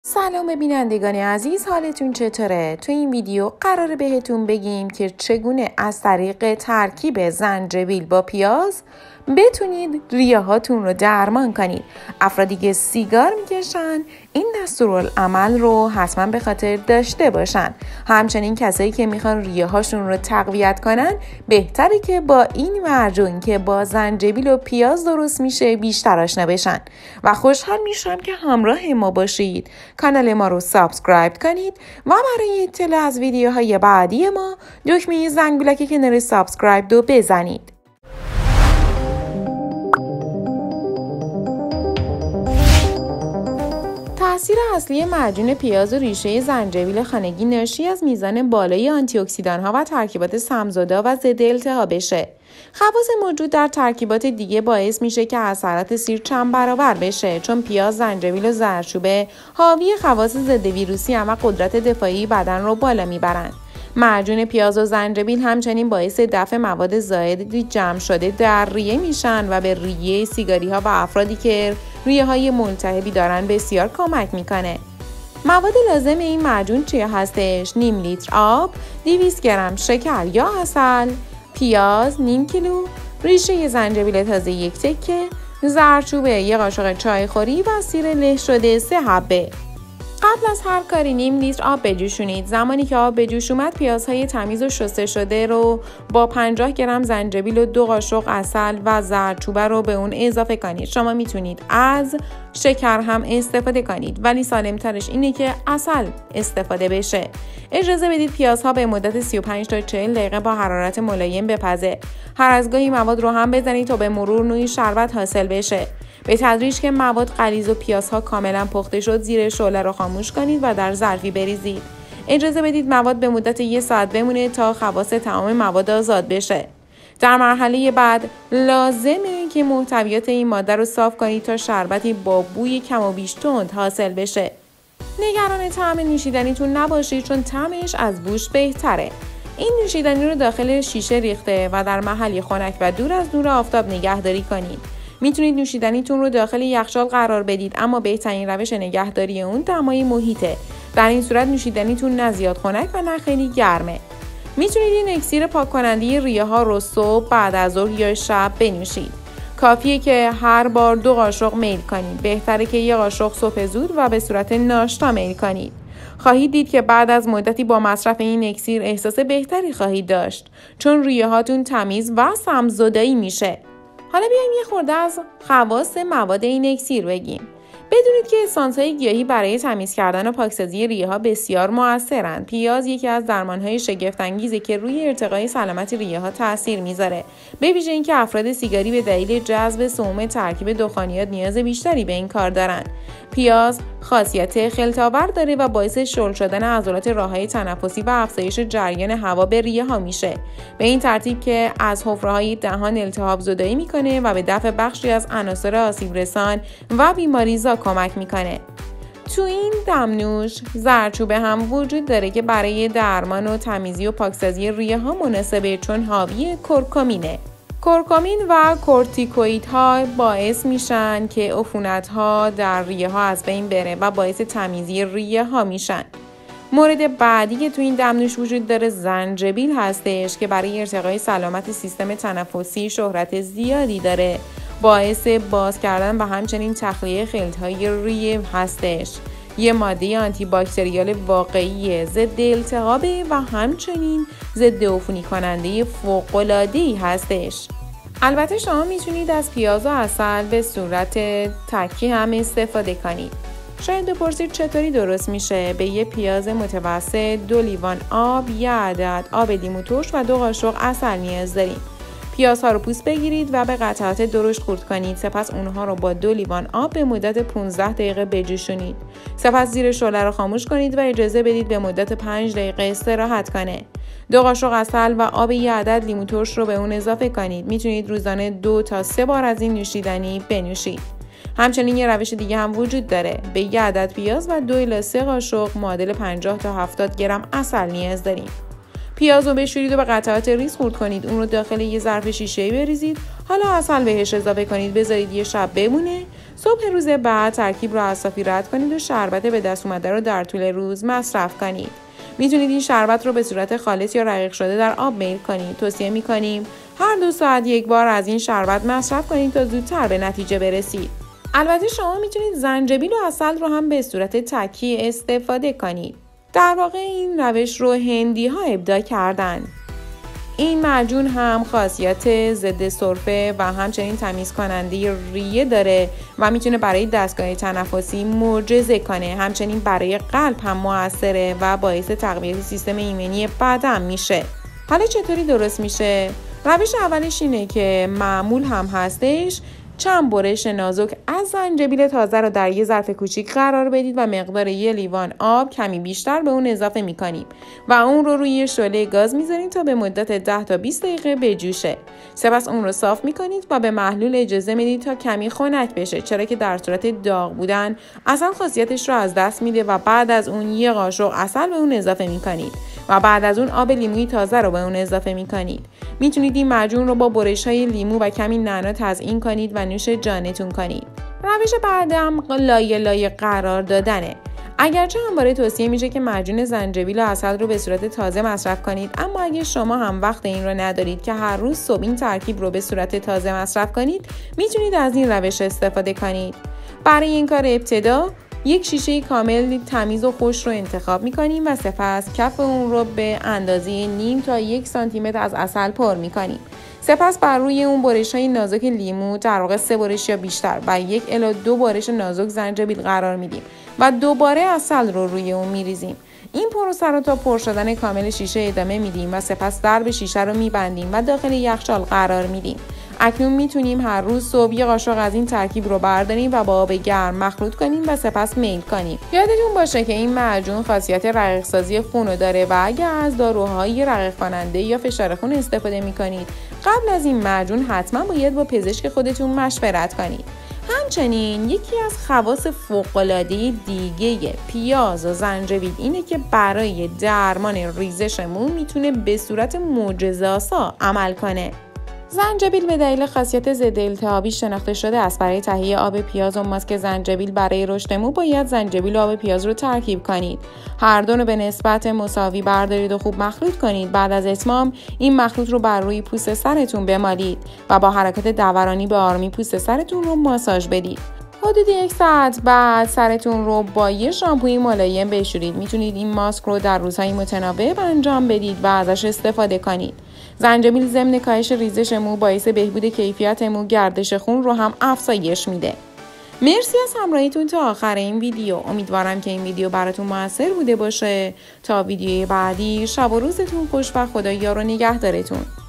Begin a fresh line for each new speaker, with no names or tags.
سلام بینندگان عزیز، حالتون چطوره؟ تو این ویدیو قراره بهتون بگیم که چگونه از طریق ترکیب زنجبیل با پیاز بتونید ریه هاتون رو درمان کنید. افرادی که سیگار میکشن این دستورالعمل رو حتما به خاطر داشته باشن. همچنین کسایی که میخوان ریه هاشون رو تقویت کنن بهتره که با این معجون که با زنجبیل و پیاز درست میشه بیشتر آشنا بشن و خوشحال میشم که همراه ما باشید. کانال ما رو سابسکرایب کنید و برای اطلاع از ویدیوهای بعدی ما دکمه زنگولک کنار سابسکرایب رو بزنید. تأثیر اصلی معجون پیاز و ریشه زنجبیل خانگی ناشی از میزان بالای آنتی اکسیدان‌ها و ترکیبات سم‌زدا و ضد التهابشه. خواص موجود در ترکیبات دیگه باعث میشه که اثرات سیر چند برابر بشه، چون پیاز، زنجبیل و زردچوبه حاوی خواص ضد ویروسی و قدرت دفاعی بدن رو بالا میبرن. معجون پیاز و زنجبیل همچنین باعث دفع مواد زائد جمع شده در ریه میشن و به ریه سیگاری ها و افرادی که ریه های ملتهبی دارن بسیار کمک میکنه. مواد لازم این معجون چیه هستش؟ نیم لیتر آب، 200 گرم شکر یا عسل، پیاز نیم کیلو، ریشه زنجبیل تازه 1 تکه، زردچوبه 1 قاشق چای خوری و سیر له شده 3 حبه. قبل از هر کاری نیم لیتر آب بجوشونید. زمانی که آب به جوش اومد پیازهای تمیز و شسته شده رو با 50 گرم زنجبیل و 2 قاشق عسل و زردچوبه رو به اون اضافه کنید. شما میتونید از شکر هم استفاده کنید ولی سالمترش اینه که عسل استفاده بشه. اجازه بدید پیازها به مدت 35 تا 40 دقیقه با حرارت ملایم بپزه. هر از گاهی مواد رو هم بزنید تا به مرور نوعی شربت حاصل بشه. به تدریج که مواد غلیظ و پیازها کاملا پخته شد زیر شعله رو خاموش کنید و در ظرفی بریزید. اجازه بدید مواد به مدت 1 ساعت بمونه تا خواص تمام مواد آزاد بشه. در مرحله بعد لازمه که محتویات این ماده رو صاف کنید تا شربتی با بوی کم و بیش تند حاصل بشه. نگران طعم نوشیدنیتون نباشید چون طعمش از بوش بهتره. این نوشیدنی رو داخل شیشه ریخته و در محلی خنک و دور از نور آفتاب نگهداری کنید. میتونید نوشیدنیتون رو داخل یخچال قرار بدید اما بهترین روش نگهداری اون دمای محیطه. در این صورت نوشیدنیتون نه زیاد خنک و نه خیلی گرمه. میتونید این اکسیر پاک کننده ریه ها رو صبح، بعد از ظهر یا شب بنوشید. کافیه که هر بار 2 قاشق میل کنید. بهتره که 1 قاشق صبح زود و به صورت ناشتا میل کنید. خواهید دید که بعد از مدتی با مصرف این اکسیر احساس بهتری خواهید داشت چون ریه هاتون تمیز و سم‌زدایی میشه. حالا بیایم یه خورده از خواص مواد این اکسیر بگیم. بدونید که اسانس‌های گیاهی برای تمیز کردن و پاکسازی ریه ها بسیار مؤثرند. پیاز یکی از درمان‌های شگفت‌انگیزه که روی ارتقای سلامت ریه ها تاثیر میذاره. به ویژه اینکه افراد سیگاری به دلیل جذب سموم ترکیب دخانیات نیاز بیشتری به این کار دارن. پیاز خاصیت خلط‌آور داره و باعث شل شدن عضلات راه‌های تنفسی و افزایش جریان هوا به ریه ها میشه. به این ترتیب که از حفره‌های دهان التهاب زدایی میکنه و به دفع بخشی از عناصر آسیب رسان و بیماریزا کمک میکنه. تو این دمنوش زردچوبه هم وجود داره که برای درمان و تمیزی و پاکسازی ریه ها مناسبه چون حاوی کرکمینه. کرکمین و کورتیکوئیدها باعث میشن که عفونت‌ها در ریه ها از بین بره و باعث تمیزی ریه ها میشن. مورد بعدی که تو این دمنوش وجود داره زنجبیل هستش که برای ارتقای سلامت سیستم تنفسی شهرت زیادی داره. باعث باز کردن و همچنین تخلیه خلط‌های ریه هستش. یه ماده آنتی باکتریال واقعی ضد التهابه و همچنین ضد عفونی کننده فوق‌العاده‌ای هستش. البته شما میتونید از پیاز و عسل به صورت تکی هم استفاده کنید. شاید بپرسید چطوری درست میشه؟ به یه پیاز متوسط 2 لیوان آب، 1 عدد آب لیمو ترش و 2 قاشق عسل نیاز داریم. پیازها رو پوست بگیرید و به قطعات درشت خورد کنید. سپس اونها رو با 2 لیوان آب به مدت 15 دقیقه بجوشونید. سپس زیر شعله رو خاموش کنید و اجازه بدید به مدت 5 دقیقه استراحت کنه. 2 قاشق عسل و آب 1 عدد لیمو ترش رو به اون اضافه کنید. میتونید روزانه 2 تا 3 بار از این نوشیدنی بنوشید. همچنین یه روش دیگه هم وجود داره. به 1 عدد پیاز و 2 الی 3 قاشق معادل 50 تا 70 گرم عسل نیاز داریم. پیاز رو بشورید و به قطعات ریز خورد کنید. اون رو داخل یه ظرف شیشه‌ای بریزید. حالا عسل بهش اضافه کنید. بذارید یه شب بمونه. صبح روز بعد ترکیب را از صافی رد کنید و شربت به دست اومده رو در طول روز مصرف کنید. میتونید این شربت رو به صورت خالص یا رقیق شده در آب میل کنید. توصیه میکنیم هر 2 ساعت یک بار از این شربت مصرف کنید تا زودتر به نتیجه برسید. البته شما میتونید زنجبیل و عسل رو هم به صورت تکی استفاده کنید. در واقع این روش رو هندی ها ابداع کردن. این معجون هم خاصیت ضد سرفه و همچنین تمیز کننده ریه داره و میتونه برای دستگاه تنفسی معجزه کنه. همچنین برای قلب هم موثره و باعث تقویت سیستم ایمنی بدن میشه. حالا چطوری درست میشه؟ روش اولش اینه که معمول هم هستش. چند برش نازک از زنجبیل تازه رو در یه ظرف کوچیک قرار بدید و مقدار 1 لیوان آب کمی بیشتر به اون اضافه میکنیم و اون رو روی شعله گاز میذاریم تا به مدت 10 تا 20 دقیقه بجوشه. سپس اون رو صاف میکنید و به محلول اجازه میدید تا کمی خنک بشه، چرا که در صورت داغ بودن اصلا خاصیتش رو از دست میده. و بعد از اون 1 قاشق عسل به اون اضافه میکنید و بعد از اون آب لیمویی تازه رو به اون اضافه میکنید. میتونید این معجون رو با برش‌های لیمو و کمی نعنا تزیین کنید و نوش جانتون کنید. روش بعدم لایه لایه قرار دادنه. اگرچه همواره توصیه میشه که معجون زنجبیل و عسل رو به صورت تازه مصرف کنید، اما اگه شما هم وقت این رو ندارید که هر روز صبح این ترکیب رو به صورت تازه مصرف کنید، میتونید از این روش استفاده کنید. برای این کار ابتدا 1 شیشه کامل تمیز و خوش رو انتخاب میکنیم و سپس کف اون رو به اندازه نیم تا 1 سانتی متر از عسل پر میکنیم. سپس بر روی اون برش‌های نازک لیمو، در واقع 3 برش یا بیشتر و 1 الی 2 برش نازک زنجبیل قرار میدیم و دوباره عسل رو روی اون میریزیم. این پروسه رو تا پر شدن کامل شیشه ادامه میدیم و سپس درب شیشه رو میبندیم و داخل یخچال قرار میدیم. اکنون میتونیم هر روز صبح 1 قاشق از این ترکیب رو برداریم و با آب گرم مخلوط کنیم و سپس میل کنیم. یادتون باشه که این معجون خاصیت رقیق سازی خون رو داره و اگر از داروهای رقیق کننده یا فشار خون استفاده میکنید، قبل از این معجون حتما باید با پزشک خودتون مشورت کنید. همچنین یکی از خواص فوق‌العاده دیگه پیاز و زنجبیل اینه که برای درمان ریزش مو میتونه به صورت معجزه‌آسا عمل کنه. زنجبیل به دلیل خاصیت ضد التهابی شناخته شده است. برای تهیه آب پیاز و ماسک زنجبیل برای رشد مو باید زنجبیل و آب پیاز رو ترکیب کنید. هر دو رو به نسبت مساوی بردارید و خوب مخلوط کنید. بعد از اتمام این مخلوط رو بر روی پوست سرتون بمالید و با حرکات دورانی به آرامی پوست سرتون رو ماساژ بدید. حدود 1 ساعت بعد سرتون رو با یه شامپوی ملایم بشورید. میتونید این ماسک رو در روزهای متناوب انجام بدید و ازش استفاده کنید. زنجبیل ضمن کاهش ریزش مو باعث بهبود کیفیت مو، گردش خون رو هم افزایش میده. مرسی از همراهیتون تا آخر این ویدیو. امیدوارم که این ویدیو براتون موثر بوده باشه. تا ویدیوی بعدی، شب و روزتون خوش و خدا یار و نگهدارتون.